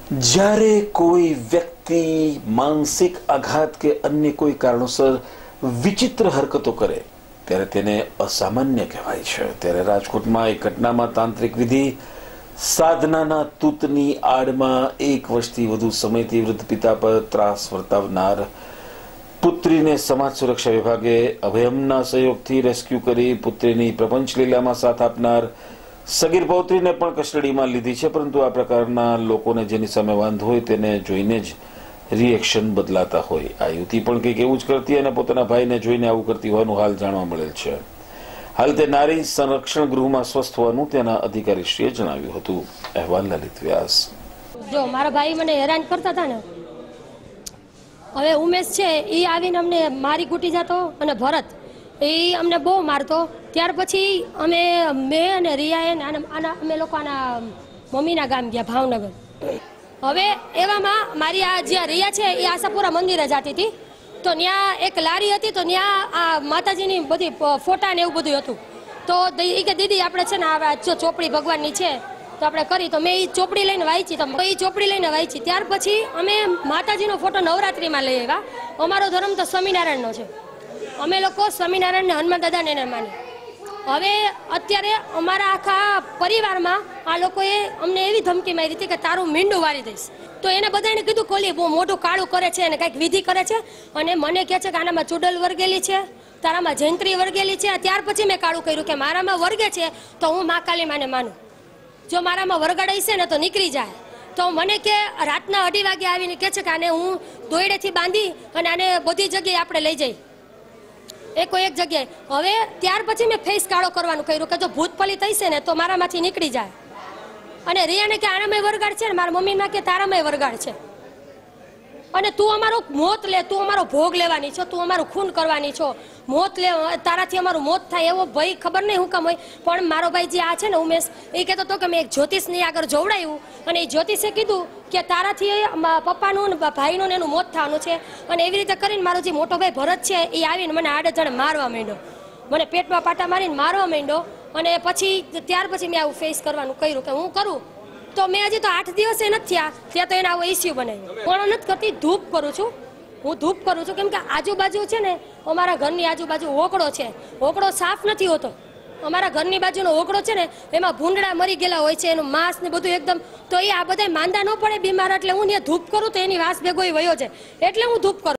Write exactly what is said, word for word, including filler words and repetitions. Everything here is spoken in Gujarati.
જ્યારે કોઈ વ્યક્તિ માનસિક આઘાત કે અન્ય કોઈ કારણોસર વિચિત્ર હરકતો કરે ત્યારે તેને અસામાન્ય કહેવાય છે। ત્યારે રાજકોટમાં એક ઘટનામાં તાંત્રિક વિધિ સાધનાના તૂતની આડમાં એક વર્ષથી વધુ સમયથી વૃદ્ધ પિતા પર ત્રાસ વર્તાવનાર પુત્રીને સમાજ સુરક્ષા વિભાગે અભયમના સહયોગથી રેસ્ક્યુ કરી પુત્રીની પ્રપંચ લીલામાં સાથ આપનાર સગીર પૌત્રીને પણ કસ્ટડીમાં લીધી છે। પરંતુ આ પ્રકારના લોકોને જેની સામે વાંધો હોય તેને જોઈને જ રિએક્શન બદલાતા હોય। આ યુવતી પણ કંઈક એવું જ કરતી અને પોતાના ભાઈને જોઈને આવું કરતી હોવાનું હાલ જાણવા મળેલ છે। હાલ તે નારી સંરક્ષણ ગૃહમાં સ્વસ્થ હોવાનું તેના અધિકારીશ્રીએ જણાવ્યું હતું। અહેવાલ લલિત વ્યાસ। જો મારા ભાઈ મને હેરાન કરતા હતા ને, હવે ઉમેશ છે એ આવીને અમને મારી કૂટી જતો અને ભરત એ અમને બહુ મારતો। ત્યાર પછી અમે મેં અને રિયાએ આના અમે લોકો આના મમ્મીના ગામ ગયા ભાવનગર। હવે એવામાં મારી આ જ્યાં રિયા છે એ આશાપુરા મંદિરે જતી હતી, તો ત્યાં એક લારી હતી, તો ત્યાં આ માતાજીની બધી ફોટા ને એવું બધું હતું। તો એ કે દીદી આપણે છે ને આ જો ચોપડી ભગવાનની છે તો આપણે કરી, તો મેં એ ચોપડી લઈને વાંચી, તો એ ચોપડી લઈને વાંચી। ત્યાર પછી અમે માતાજીનો ફોટો નવરાત્રિમાં લઈ આવ્યા। અમારો ધર્મ તો સ્વામિનારાયણનો છે, અમે લોકો સ્વામિનારાયણને હનુમાન દાદાને એને માની। હવે અત્યારે અમારા આખા પરિવારમાં આ લોકોએ અમને એવી ધમકી મારી હતી કે તારું મીંડું વાળી દઈશ। તો એને બધાને કીધું કોલી બહુ મોટું કાળું કરે છે અને કંઈક વિધિ કરે છે અને મને કહે છે કે આનામાં ચૂડલ વર્ગેલી છે, તારામાં જયંત્રી વર્ગેલી છે। ત્યાર પછી મેં કાળું કર્યું કે મારામાં વર્ગે છે તો હું મા કાલી માને માનું, જો મારામાં વરગાડાઈ છે ને તો નીકળી જાય। તો મને કે રાતના અઢી વાગે આવીને કહે છે કે આને હું દોયડેથી બાંધી અને આને બધી જગ્યાએ આપણે લઈ જઈ એકો એક જગ્યાએ। હવે ત્યાર પછી મેં ફેસ કાળો કરવાનું કર્યું કે જો ભૂત પલિત થશે ને તો મારામાંથી નીકળી જાય। અને રિયાને કે આનામાં વરગાડ છે ને, મારા મમ્મીમાં કે તારામાં વરગાડ છે અને તું અમારો મોત લે, તું અમારો ભોગ લેવાની છો, તું અમારું ખૂન કરવાની છો, મોત લે, તારાથી અમારું મોત થાય એવો ભય ખબર નહીં હું કામ હોય। પણ મારો ભાઈ જે આ છે ને ઉમેશ એ કહેતો હતો કે મેં એક જ્યોતિષની આગળ જોવડાવ્યું અને એ જ્યોતિષે કીધું કે તારાથી પપ્પાનું ભાઈનું ને એનું મોત થવાનું છે। અને એવી રીતે કરીને મારો જે મોટો ભાઈ ભરત છે એ આવીને મને આડેધડ મારવા માંડ્યો, મને પેટમાં પાટા મારીને મારવા માંડ્યો। અને પછી ત્યાર પછી મેં આવું ફેસ કરવાનું કર્યું કે હું કરું, તો મેં હજી તો આઠ દિવસે નથી થયા ત્યાં તો એને આવો ઇસ્યુ બનાવ્યો। પણ નથી કરતી, ધૂપ કરું છું, હું ધૂપ કરું છું, કેમ કે આજુબાજુ છે ને અમારા ઘરની આજુબાજુ ઓકળો છે, ઓકળો સાફ નથી હોતો। અમારા ઘરની બાજુનો ઓકળો છે ને એમાં ભૂંડડા મરી ગયેલા હોય છે, એનું માંસ ને બધું એકદમ, તો એ આ બધા માંદા ન પડે બીમાર, એટલે હું ત્યાં ધૂપ કરું તો એની વાસ ભેગો વયો જાય, એટલે હું ધૂપ કરું।